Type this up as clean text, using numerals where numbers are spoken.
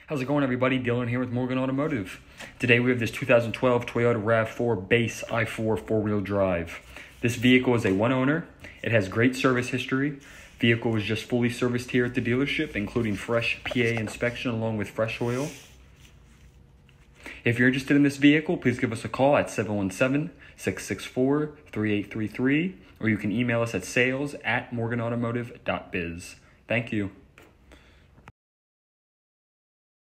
How's it going, everybody? Dylan here with Morgan Automotive. Today we have this 2012 Toyota RAV4 Base i4 4-wheel drive. This vehicle is a one owner. It has great service history. Vehicle was just fully serviced here at the dealership, including fresh PA inspection along with fresh oil. If you're interested in this vehicle, please give us a call at 717-664-3833, or you can email us at sales@morganautomotive.biz. Thank you.